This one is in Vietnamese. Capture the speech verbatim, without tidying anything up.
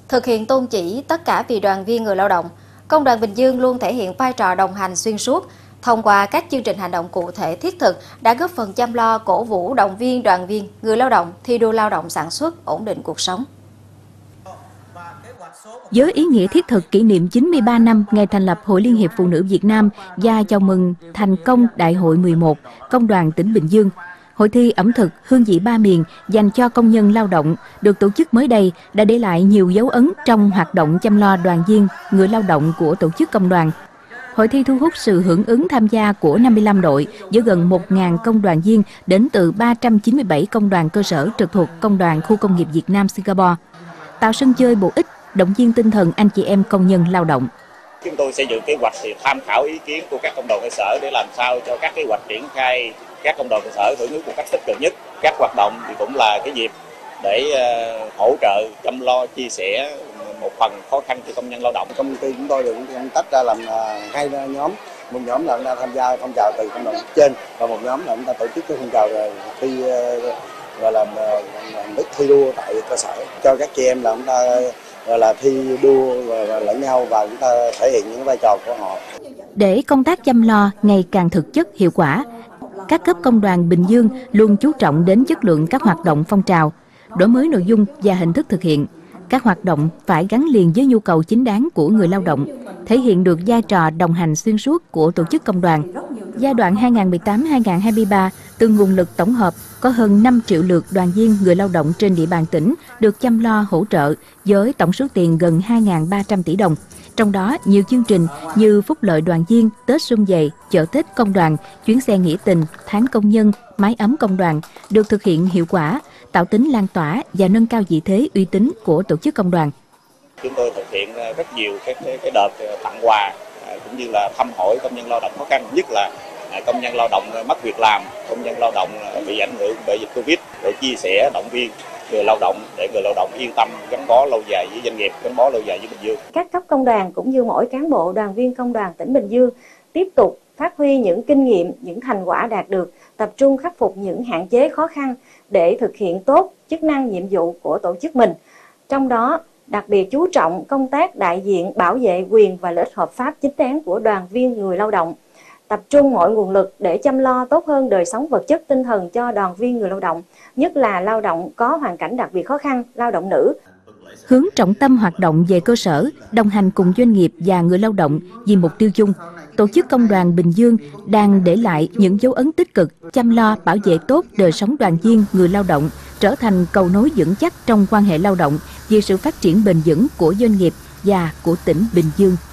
Thực hiện tôn chỉ tất cả vì đoàn viên người lao động, Công đoàn Bình Dương luôn thể hiện vai trò đồng hành xuyên suốt. Thông qua các chương trình hành động cụ thể thiết thực đã góp phần chăm lo, cổ vũ, động viên đoàn viên, người lao động thi đua lao động sản xuất, ổn định cuộc sống. Với ý nghĩa thiết thực kỷ niệm chín mươi ba năm ngày thành lập Hội Liên hiệp Phụ nữ Việt Nam và chào mừng thành công Đại hội mười một Công đoàn tỉnh Bình Dương, hội thi ẩm thực hương vị ba miền dành cho công nhân lao động được tổ chức mới đây đã để lại nhiều dấu ấn trong hoạt động chăm lo đoàn viên, người lao động của tổ chức công đoàn. Hội thi thu hút sự hưởng ứng tham gia của năm mươi lăm đội với gần một nghìn công đoàn viên đến từ ba trăm chín mươi bảy công đoàn cơ sở trực thuộc Công đoàn Khu công nghiệp Việt Nam Singapore, tạo sân chơi bổ ích, động viên tinh thần anh chị em công nhân lao động. Chúng tôi xây dựng kế hoạch thì tham khảo ý kiến của các công đoàn cơ sở để làm sao cho các kế hoạch triển khai các công đoàn cơ sở hưởng ứng một cách tích cực nhất. Các hoạt động thì cũng là cái dịp để uh, hỗ trợ, chăm lo, chia sẻ một phần khó khăn cho công nhân lao động. Công ty chúng tôi được tách ra làm uh, hai nhóm. Một nhóm là chúng ta tham gia phong trào từ công đoàn trên và một nhóm là chúng ta tổ chức cái phong trào thi uh, gọi là uh, thi đua tại cơ sở cho các chị em là chúng ta gọi là thi đua và lẫn nhau và chúng ta thể hiện những vai trò của họ. Để công tác chăm lo ngày càng thực chất hiệu quả, các cấp công đoàn Bình Dương luôn chú trọng đến chất lượng các hoạt động phong trào, đổi mới nội dung và hình thức thực hiện. Các hoạt động phải gắn liền với nhu cầu chính đáng của người lao động, thể hiện được vai trò đồng hành xuyên suốt của tổ chức công đoàn. Giai đoạn hai nghìn không trăm mười tám đến hai nghìn không trăm hai mươi ba, từ nguồn lực tổng hợp có hơn năm triệu lượt đoàn viên người lao động trên địa bàn tỉnh được chăm lo hỗ trợ với tổng số tiền gần hai nghìn ba trăm tỷ đồng. Trong đó, nhiều chương trình như phúc lợi đoàn viên, Tết Xuân Vầy, chợ Tết công đoàn, chuyến xe nghĩa tình, tháng công nhân, mái ấm công đoàn được thực hiện hiệu quả, tạo tính lan tỏa và nâng cao vị thế uy tín của tổ chức công đoàn. Chúng tôi thực hiện rất nhiều cái, cái, cái đợt tặng quà cũng như là thăm hỏi công nhân lao động khó khăn, nhất là công nhân lao động mất việc làm, công nhân lao động bị ảnh hưởng bởi dịch Covid để chia sẻ, động viên người lao động để người lao động yên tâm gắn bó lâu dài với doanh nghiệp, gắn bó lâu dài với Bình Dương. Các cấp công đoàn cũng như mỗi cán bộ đoàn viên công đoàn tỉnh Bình Dương tiếp tục phát huy những kinh nghiệm, những thành quả đạt được, tập trung khắc phục những hạn chế khó khăn để thực hiện tốt chức năng nhiệm vụ của tổ chức mình. Trong đó, đặc biệt chú trọng công tác đại diện bảo vệ quyền và lợi ích hợp pháp chính đáng của đoàn viên người lao động, tập trung mọi nguồn lực để chăm lo tốt hơn đời sống vật chất tinh thần cho đoàn viên người lao động, nhất là lao động có hoàn cảnh đặc biệt khó khăn, lao động nữ. Hướng trọng tâm hoạt động về cơ sở, đồng hành cùng doanh nghiệp và người lao động vì mục tiêu chung. Tổ chức Công đoàn Bình Dương đang để lại những dấu ấn tích cực, chăm lo bảo vệ tốt đời sống đoàn viên người lao động, trở thành cầu nối vững chắc trong quan hệ lao động vì sự phát triển bền vững của doanh nghiệp và của tỉnh Bình Dương.